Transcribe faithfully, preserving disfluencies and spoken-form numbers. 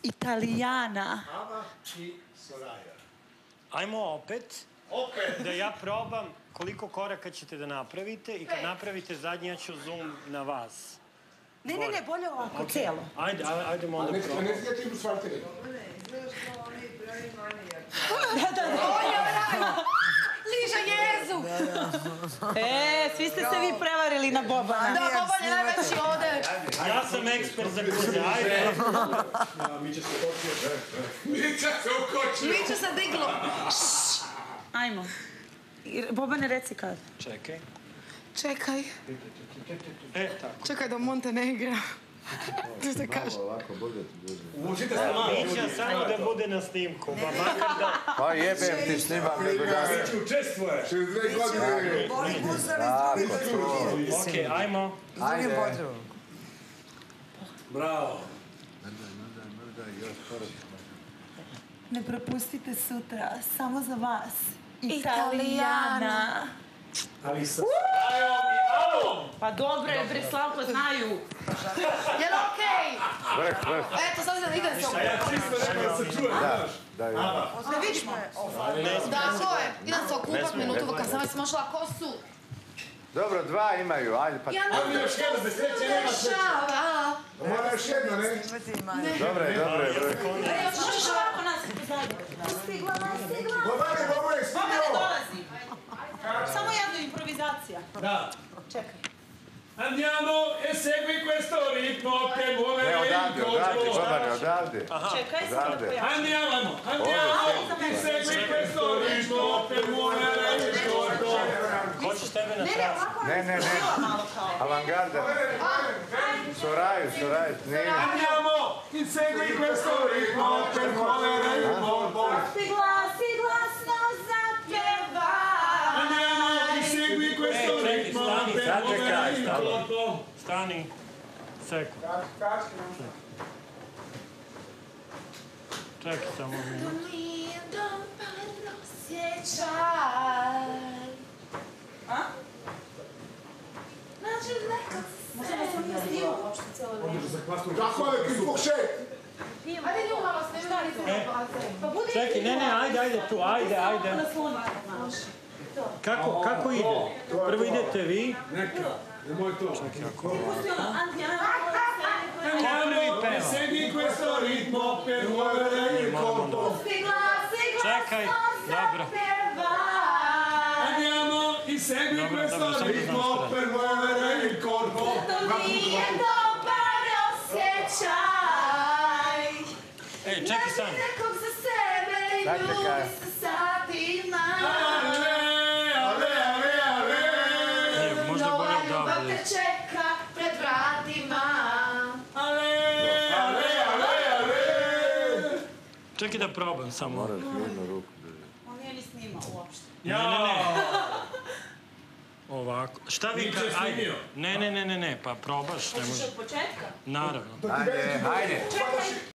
Italijana. Ava i Soraya. Ajmo opet. Opet. Da ja probam koliko koraka ćete da napravite i kad napravite zadnji ja ću zoom na vas. Ne, ne, ne, bolje ovako, cijelo. Ajde, ajdemo onda probam. Ne znam ti usvartili. Da, da, da. Liža jezu. E, svi ste se vi prevarili na Bobana. Da, Boban je najveći ovde. Ja sam ekspert za kuće, ajde. Mića se ukočio. Mića se ukočio. Mića se diglo. Ajmo. Bobane, reci kad. Čekaj. Čekaj. E, tako. Čekaj da Monte ne igra. Da se kaže. Učite se malo. Mića samo da bude na snimku, ma makar da... Pa jebem ti snimam nego da... Mića učestvuje. šezdeset dve godine. Tako, to... Okej, ajmo. Ajde. Bravo. Ne propustite sutra, samo za vas. Italijana. Ali sa... Pa dobro je, bre, Slavko, znaju. Jel okej? Vrh, vrh. Eto, sad se ide se. Ja čisto rekao da se čuje, znaš. Da, je. Ne vidimo. Da, to je. Idem se okupat minutu, kad sam već smašla kosu. Dobro, dva imaju, ajde pa... Ja Ali još jedno, bez sreće nema sreće. Šava. Mora još jedno, ne? Dobro je, dobro je. E, još možeš ovako nas zajedno. Stigla, stigla. Bobane, Bobane, Bobane stigao! dolazi. Samo jedna improvizacija. Da. Čekaj. Andiamo e segui questo ritmo che muove Ne, il odavde, odavde, corpo. Bobane, odavde. Čekaj, samo da Odavde. pojačam. Andiamo, andiamo e segui questo ritmo che muove il corpo. Hoćeš tebe na Ne, ne, trasu? ovako Ne, ne, ne. malo kao. Avangarda. Soraju, Soraju, snimi. Andiamo e segui questo ritmo che muove il corpo. Stigla, stigla, sno zapjeva. Andiamo e segui questo E, čekaj, ritmo stani, che sad muove čekaj, il stalo. corpo. Stani. Sekund. Čekaj samo minut. Nije dobar osjećaj. A? Nađe nekog Možemo sam da snimamo uopšte cijelo vrijeme. Kako je, ki pokšet? Ajde, nju malo snimali se na Pa budi Čekaj, ne, ne, ajde, ajde tu, ajde, ajde. nasloniti. Kako, kako ide? Prvo idete vi. Neka, nemoj to. Pusti ono, Andijana. Andiamo e segui questo ritmo per muovere il corpo. Stigla, stigla, Čekaj, sno dobro. zapjeva. Andiamo e segui Dobro, questo dobro, samo da ritmo znam šta per muovere il corpo. To nije dobar osjećaj. Ej, čekaj sam. Nađi nekog za sebe i Sad ljubi čekaj. se satima. Ale, ale, ale, ale. Ne, možda Nova bolje ljubav odavde. te čeka pred vratima. Ale, ale, ale, ale. Čekaj da probam samo. Moraš jednu ruku držati. On nije ni snimao uopšte. Ne, ne, ne. Ovako. Šta vi Mića ka... je Ajde. snimio. Ne, ne, ne, ne, ne, pa probaš, ne Hoćeš može. od početka? Naravno. Ajde, ajde. Čekaj.